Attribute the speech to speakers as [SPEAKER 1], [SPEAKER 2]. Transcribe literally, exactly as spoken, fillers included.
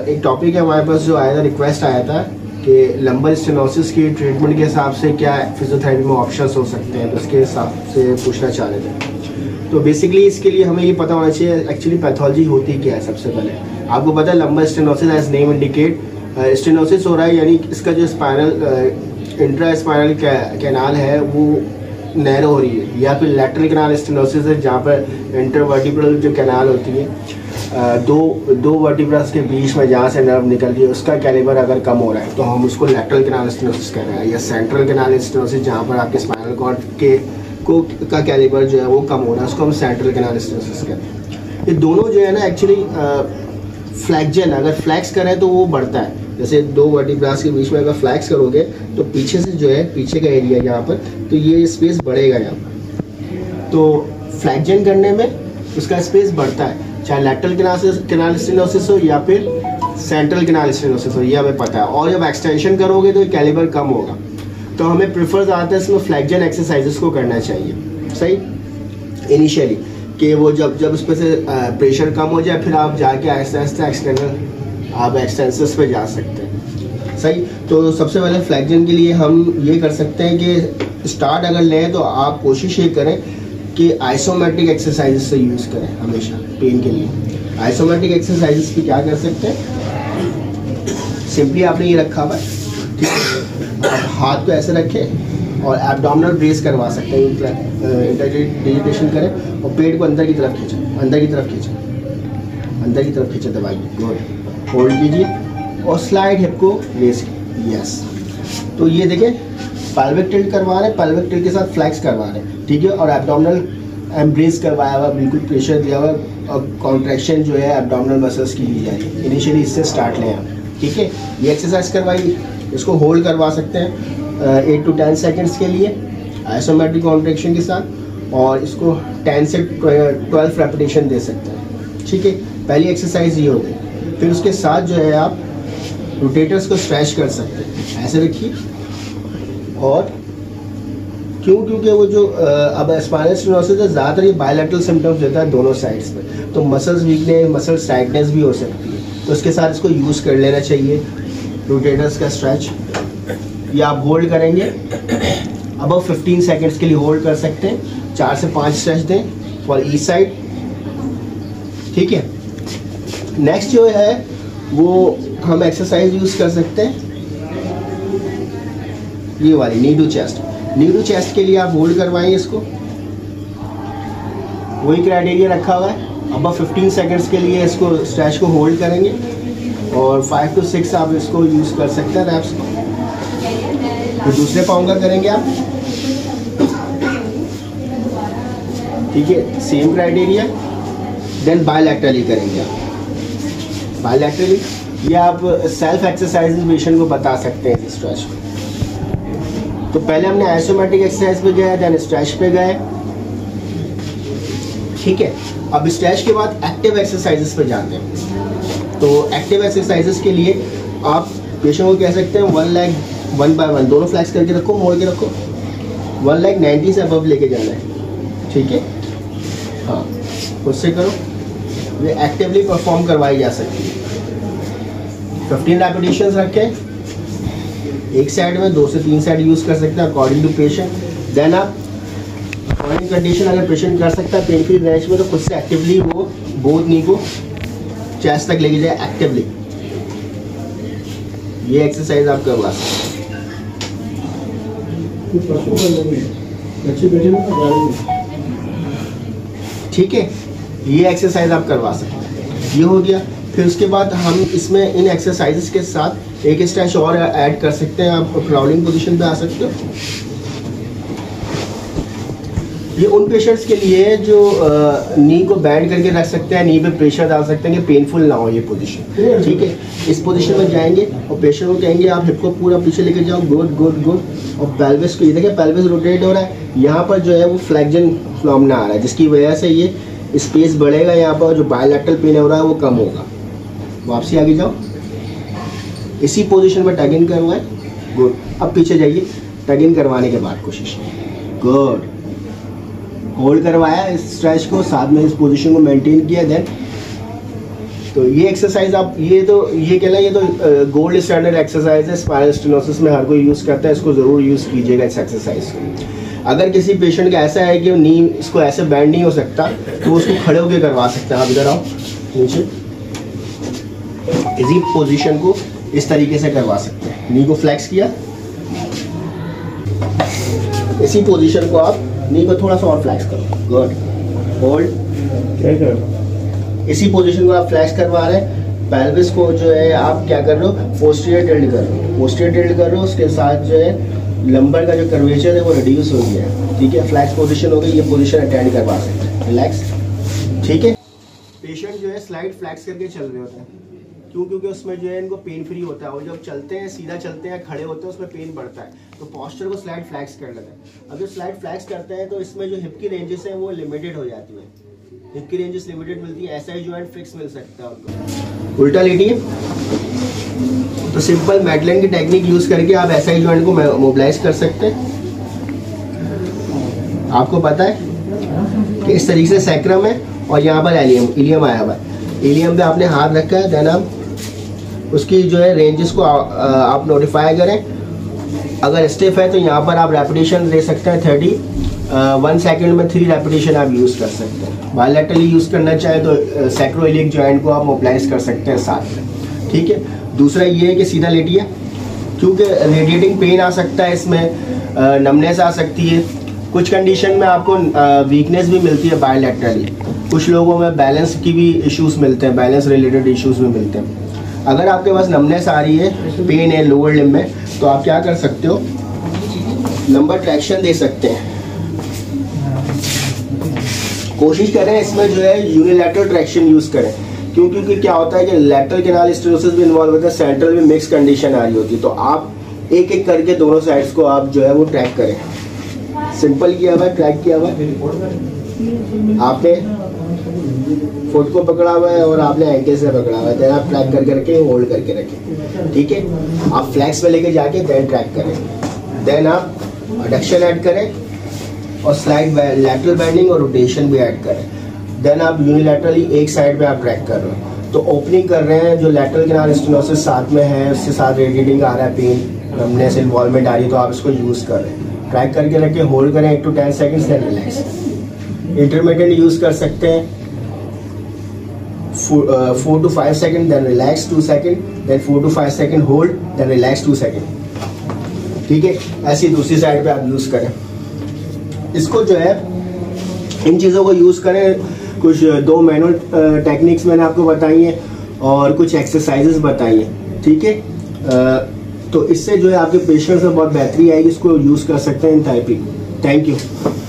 [SPEAKER 1] एक टॉपिक है हमारे पास जो आया था, रिक्वेस्ट आया था कि लंबर स्टेनोसिस की ट्रीटमेंट के हिसाब से क्या फिजियोथेरेपी में ऑप्शंस हो सकते हैं, तो उसके हिसाब से पूछना चाह रहे थे। तो बेसिकली इसके लिए हमें ये पता होना चाहिए एक्चुअली पैथोलॉजी होती क्या है। सबसे पहले आपको पता है lumbar stenosis as name indicate, stenosis हो रहा है यानी इसका जो स्पाइनल इंट्रा स्पाइनल कैनाल है वो नैरो हो रही है, या फिर लैटरल कैनाल स्टेनोसिस है जहाँ पर इंटरवर्टिब्रल जो कैनाल होती है दो दो वर्टिब्रल्स के बीच में जहाँ से नर्व निकलती है उसका कैलिबर अगर कम हो रहा है तो हम उसको लैटरल कैनाल स्टेनोसिस कह रहे हैं, या सेंट्रल कैनाल स्टेनोसिस जहाँ पर आपके स्पाइनल कॉर्ड के को का कैलिबर जो है वो कम हो रहा है उसको हम सेंट्रल कैनाल स्टेनोसिस कहते हैं। ये दोनों जो है ना एक्चुअली फ्लैक्जन अगर फ्लैक्स करें तो वो बढ़ता है, जैसे दो वर्टिब्रास के बीच में अगर फ्लैक्स करोगे तो पीछे से जो है पीछे का एरिया यहाँ पर तो ये स्पेस बढ़ेगा यहाँ पर, तो फ्लैक्जन करने में उसका स्पेस बढ़ता है, चाहे लैटरल कैनाल स्टेनोसिस हो या फिर सेंट्रल कैनाल स्टेनोसिस हो, ये हमें पता है। और जब एक्सटेंशन करोगे तो कैलिबर कम होगा, तो हमें प्रेफर ज़्यादातर इसमें फ्लैक्जन एक्सरसाइजेस को करना चाहिए सही इनिशियली, कि वो जब जब उस पर से प्रेशर कम हो जाए फिर आप जाके आहिस्ता आहिस्ता एक्सटर्नल आप एक्सटेंसर्स पे जा सकते हैं सही। तो सबसे पहले फ्लैक्जन के लिए हम ये कर सकते हैं कि स्टार्ट अगर लें तो आप कोशिश ये करें कि आइसोमेट्रिक एक्सरसाइजेस से यूज़ करें हमेशा पेन के लिए। आइसोमेट्रिक एक्सरसाइजेस भी क्या कर सकते हैं, सिंपली आपने ये रखा हुआ है ठीक है, आप हाथ को ऐसे रखें और एब्डोमिनल ब्रेस करवा सकते हैं, इंटरडिजिटेशन करें और पेट को अंदर की तरफ खींचें, अंदर की तरफ खींचें, अंदर की तरफ खींचें दबाइए, गुड, होल्ड कीजिए और स्लाइड हिप को रेस कीजिए, यस। तो ये देखें पेल्विक टिल्ट करवा रहे हैं, पेल्विक टिल्ट के साथ फ्लैक्स करवा रहे हैं ठीक है, और एब्डोमिनल एम्ब्रेस करवाया हुआ, बिल्कुल प्रेशर दिया हुआ और कॉन्ट्रैक्शन जो है एब्डोमिनल मसल्स की ली जा रही है। इनिशियली इससे स्टार्ट लें आप ठीक है, ये एक्सरसाइज करवाइए, इसको होल्ड करवा सकते हैं एट टू टेन सेकेंड्स के लिए आइसोमेट्रिक कॉन्ट्रैक्शन के साथ, और इसको टेन से ट्वेल्व रेपिटेशन दे सकते हैं ठीक है। पहली एक्सरसाइज ये हो गई। फिर उसके साथ जो है आप रोटेटर्स को स्ट्रेच कर सकते हैं, ऐसे रखिए, और क्यों क्योंकि वो जो अब स्पाइनल स्टेनोसिस है ज़्यादातर ये बायलैटरल सिम्टम्स देता है दोनों साइड्स में, तो मसल्स वीकनेस मसल टाइटनेस भी हो सकती है, तो उसके साथ इसको यूज़ कर लेना चाहिए रोटेटर्स का स्ट्रेच। ये आप होल्ड करेंगे अब फिफ्टीन सेकेंड्स के लिए होल्ड कर सकते हैं, चार से पाँच स्ट्रेच दें फॉर ईच साइड ठीक है। नेक्स्ट जो है वो हम एक्सरसाइज यूज़ कर सकते हैं ये वाली knee to chest. Knee to chest के लिए आप होल्ड करवाएंगे इसको, वही क्राइटेरिया रखा हुआ है। अब फिफ्टीन सेकेंड्स के लिए इसको स्ट्रेच को होल्ड करेंगे और फाइव टू सिक्स आप इसको यूज़ कर सकते हैं रैप्स को। तो दूसरे पाँव का करेंगे आप ठीक है, सेम क्राइटेरिया। देन बायलैटरली करेंगे आप, बायलैटरली ये आप सेल्फ एक्सरसाइज पेशेंट को बता सकते हैं इस स्ट्रेच को। तो पहले हमने आइसोमेट्रिक एक्सरसाइज पे गए, देन स्ट्रेच पे गए ठीक है। अब स्ट्रेच के बाद एक्टिव एक्सरसाइजेस पे जाते हैं। तो एक्टिव एक्सरसाइजेस के लिए आप पेशेंट को कह सकते हैं one leg one by one दोनों फ्लैक्स करके रखो, मोड़ के रखो, वन लेग नाइन्टी से अबव लेके जाना है ठीक है। हाँ उससे करो, ये एक्टिवली परफॉर्म करवाई जा सकती है। फिफ्टीन रेपिटेशंस रखें एक साइड में, दो से तीन साइड यूज़ कर सकते हैं अकॉर्डिंग टू पेशेंट। देन आप अकॉर्डिंग कंडीशन अगर पेशेंट कर सकता है पेन फ्री रेंज में तो खुद से एक्टिवली वो बोथ नी को चेस्ट तक लेके जाए एक्टिवली, ये एक्सरसाइज आप करवा सकते हैं। ठीक है, ये एक्सरसाइज आप करवा सकते हैं, ये हो गया। फिर उसके बाद हम इसमें इन एक्सरसाइजेस के साथ एक स्ट्रेच और ऐड कर सकते हैं। आप क्राउडिंग पोजीशन पे आ सकते हो। ये उन पेशेंट्स के लिए जो नी को बैंड करके रख सकते हैं, नी पे प्रेशर डाल सकते हैं कि पेनफुल ना हो ये पोजीशन ठीक है। इस पोजीशन में जाएंगे और पेशेंट को कहेंगे आप हिप को पूरा पीछे लेके जाओ, गुड गुड गुड, और पेल्विस को ये देखिए पेल्विस रोटेट हो रहा है, यहाँ पर जो है वो फ्लैक्जन फिनोमेना आ रहा है जिसकी वजह से ये स्पेस बढ़ेगा, यहाँ पर जो बायलैटरल पेन हो रहा है वो कम होगा। वापसी आगे जाओ, इसी पोजीशन में टग इन करवाएं, गुड। अब पीछे जाइए, टग इन करवाने के बाद कोशिश, गुड, होल्ड करवाया इस स्ट्रेच को, साथ में इस पोजीशन को मेंटेन किया, देन तो ये एक्सरसाइज आप ये तो ये कहना ये तो गोल्ड स्टैंडर्ड एक्सरसाइज है, स्पाइनल स्टेनोसिस में हर कोई यूज़ करता है, इसको ज़रूर यूज़ कीजिएगा इस एक्सरसाइज को। अगर किसी पेशेंट का ऐसा है कि वो नी इसको ऐसे बैंड नहीं हो सकता तो उसको खड़े होकर करवा सकते हैं। आप इधर आओ नीचे, इसी पोजीशन को इस तरीके से करवा सकते हैं। नी को फ्लेक्स किया, इसी पोजीशन को आप नी को थोड़ा सा और फ्लेक्स करो, गुड, होल्ड, इसी पोजीशन को आप फ्लैश करवा रहे हैं। पेल्विस को जो है आप क्या कर रहे हो, पोस्टीरियर टिल्ट कर रहे हो, पोस्टीरियर टिल्ट कर रहे हो, उसके साथ जो है लंबर का जो कर्वेचर है वो रिड्यूस हो गया है, ठीक है। फ्लैक्स पोजीशन हो गई, ये पोजीशन अटेंड करवा सकते हैं, रिलैक्स, ठीक है। पेशेंट जो है स्लाइड फ्लैक्स करके चल रहे होते हैं, क्यों? क्योंकि उसमें जो है इनको पेन फ्री होता है, और जब चलते हैं सीधा चलते हैं खड़े होते हैं उसमें पेन बढ़ता है, तो पोस्चर को स्लाइड फ्लैक्स कर लेते हैं। अब जब स्लाइड फ्लैक्स करते हैं तो इसमें जो हिप की रेंजेस हैं वो लिमिटेड हो जाती है, हिप की रेंजेस लिमिटेड मिलती है, ऐसा ही जॉइंट फिक्स मिल सकता है उनको। उल्टा लेटिए, तो सिंपल मैडलेन की टेक्निक यूज करके आप ऐसा ही जॉइंट को मोबिलाइज कर सकते हैं। आपको पता है कि इस तरीके से सैक्रम है और यहाँ पर एलियम इलियम आया हुआ है, इलियम पे आपने हाथ रखा है, देन आप उसकी जो है रेंजेस को आप नोटिफाई करें। अगर स्टिफ है तो यहाँ पर आप रेपिटेशन दे सकते हैं थर्टी, वन सेकंड में थ्री रेपिटेशन आप यूज़ कर सकते हैं। बायलैटरली यूज़ करना चाहे तो सैक्रोइलियक जॉइंट को आप मोबिलाइज कर सकते हैं साथ में, ठीक है। दूसरा ये है कि सीधा लेटिए, क्योंकि रेडिएटिंग पेन आ सकता है इसमें, नमनेस आ सकती है, कुछ कंडीशन में आपको वीकनेस भी मिलती है बायलैटरली, कुछ लोगों में बैलेंस की भी इश्यूज मिलते हैं, बैलेंस रिलेटेड इश्यूज भी मिलते हैं। अगर आपके पास नमनेस आ रही है, पेन है लोअर लिम्ब में, तो आप क्या कर सकते हो, लंबर ट्रैक्शन दे सकते हैं। कोशिश करें इसमें जो है यूनिलैटरल ट्रैक्शन यूज करें, क्यों? क्योंकि क्या होता है कि लैटरल कैनाल स्टेनोसिस भी इन्वॉल्व होता है, सेंट्रल में मिक्स कंडीशन आ रही होती है, तो आप एक एक करके दोनों साइड्स को आप जो है वो ट्रैक करें। सिंपल किया हुआ है, ट्रैक किया हुआ है, आपने फुट को पकड़ा हुआ है और आपने एंकल से पकड़ा हुआ है, देन आप ट्रैक कर करके होल्ड करके रखें, ठीक है। आप फ्लैक्स में लेके जाके देन ट्रैक करें, देन आप एडक्शन ऐड करें और स्लाइड लैटरल बेंडिंग और रोटेशन भी ऐड करें, देन आप यूनिलैटरली एक साइड पे आप ट्रैक कर रहे हो, तो ओपनिंग कर रहे हैं, जो लैटरल कैनाल स्टेनोसिस साथ में है उसके साथ रेडिएटिंग आ रहा है, पेन नमनेस इन्वॉल्वमेंट आ रही है, तो आप इसको यूज कर रहे हैं, ट्रैक करके रख के होल्ड करें eight to ten seconds, then relax. Intermediate use कर सकते हैं four to five second, then relax two second, then four to five second hold, then relax two second, ठीक है। ऐसी दूसरी साइड पे आप यूज करें इसको, जो है इन चीज़ों को यूज़ करें। कुछ दो मैनुअल टेक्निक्स मैंने आपको बताई हैं और कुछ एक्सरसाइजेस बताई हैं, ठीक है। तो इससे जो है आपके पेशेंट्स में बहुत बेहतरी आएगी, इसको यूज़ कर सकते हैं इन थेरेपी। Thank you.